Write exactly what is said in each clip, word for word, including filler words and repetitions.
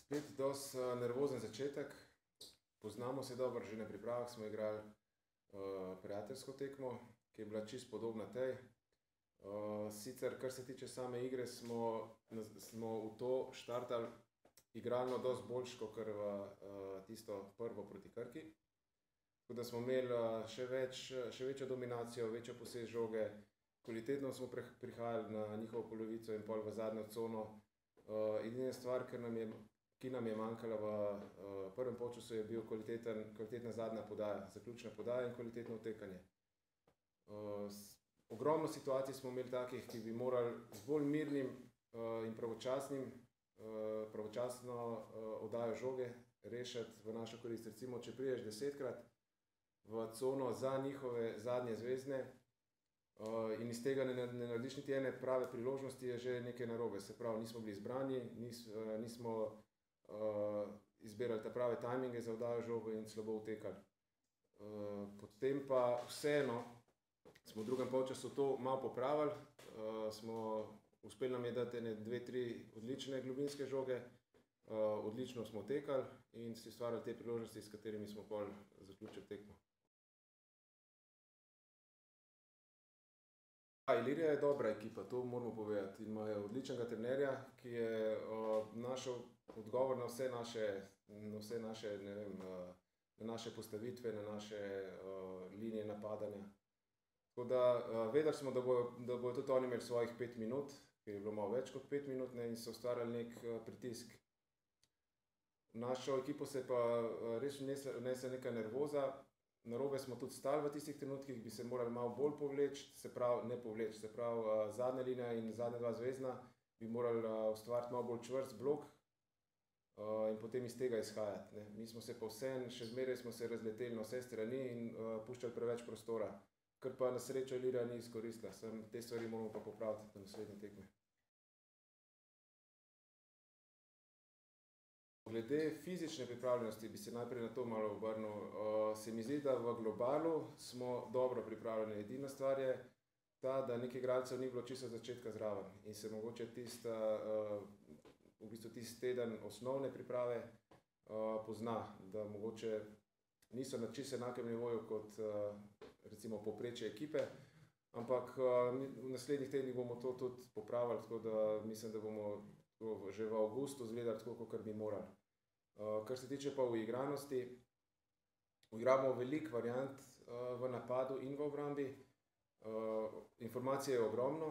Spet dosti uh, nervozen začetek. Poznamo se dobro, že na pripravah smo igrali uh, prijateljsko tekmo, ki je bila čisto podobna tej. Uh, sicer, kar se tiče same igre, smo, smo v to štartali igralno dosti boljš, kot v uh, tisto prvo proti Krki. Tako da smo imeli uh, še, več, še večjo dominacijo, večjo posest žoge, kvalitetno smo prihajali na njihovo polovico in pol v zadnjo cono. Uh, edina stvar, ki nam je, ki nam je manjkala v uh, prvem polčasu, je bil kvalitetna zadnja podaja, zaključna podaja in kvalitetno utekanje. Uh, ogromno situacij smo imeli takih, ki bi morali z bolj mirnim uh, in pravočasnim, uh, pravočasno uh, oddajo žoge rešiti v našo korist. Recimo, če priješ desetkrat v cono za njihove zadnje zvezdne, Uh, in iz tega ne, ne narediš niti ene prave priložnosti, je že nekaj narobe. Se pravi, nismo bili izbrani, nis, uh, nismo uh, izbirali ta prave tajminge za oddajo žogo in slabo utekali. Uh, potem pa vseeno smo v drugem polčasu to malo popravili, uh, smo uspeli nam je dati ene dve, tri odlične globinske žoge, uh, odlično smo utekali in si ustvarjali te priložnosti, s katerimi smo pol zaključili tekmo. Ilirija je dobra ekipa, to moramo povedati. Imajo odličnega trenerja, ki je uh, našel odgovor na vse naše, na vse naše, ne vem, uh, na naše postavitve, na naše uh, linije napadanja. Tako da uh, vedeli smo, da bojo, da bojo tudi oni imeli svojih pet minut, ki je bilo malo več kot pet minut, ne, in so ustvarjali nek uh, pritisk. V našo ekipo se pa uh, res vnese neka nervoza. Narobe smo tudi stali v tistih trenutkih, bi se morali malo bolj povleči, se pravi, ne povleči, se pravi, uh, zadnja linija in zadnja dva zvezdna bi morali uh, ustvariti malo bolj čvrst blok uh, in potem iz tega izhajati. Ne. Mi smo se pa vseeno, še zmeraj smo se razleteli na vse strani in uh, puščali preveč prostora, kar pa na srečo Ilirija ni izkoristila. Sem, te stvari moramo pa popraviti na naslednje tekme. Glede fizične pripravljenosti bi se najprej na to malo obrnil. Uh, se mi zdi, da v globalu smo dobro pripravljeni. Edina stvar je ta, da nekaj igralcev ni bilo čisto začetka zraven in se mogoče tista, uh, v bistvu tisti teden osnovne priprave uh, pozna, da mogoče niso na čisto enakem nivoju kot uh, recimo povprečje ekipe, ampak uh, v naslednjih tednih bomo to tudi popravili, tako da mislim, da bomo že v avgustu izgledali tako, kot bi morali. Uh, kar se tiče pa uigranosti, uigramo veliko variant uh, v napadu in v obrambi. Uh, informacije je ogromno.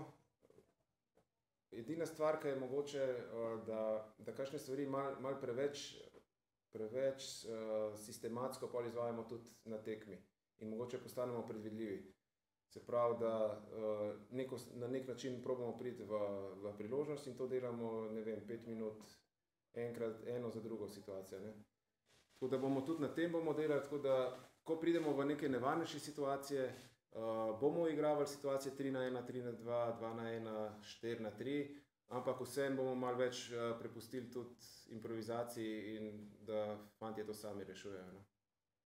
Edina stvar, ki je mogoče, uh, da, da kakšne stvari malo mal preveč, preveč uh, sistematsko pol izvajamo tudi na tekmi in mogoče postanemo predvidljivi. Se pravi, da uh, neko, na nek način probamo priti v, v priložnost in to delamo, ne vem, pet minut, enkrat, eno za drugo situacijo. Ne. Tako da bomo tudi na tem bomo delali, tako da, ko pridemo v neke nevarnejše situacije, uh, bomo igravali situacije tri na ena, tri na dva, dva na ena, štiri na tri, ampak vsem bomo malo več uh, prepustili tudi improvizaciji in da fantje to sami rešujejo. Ne.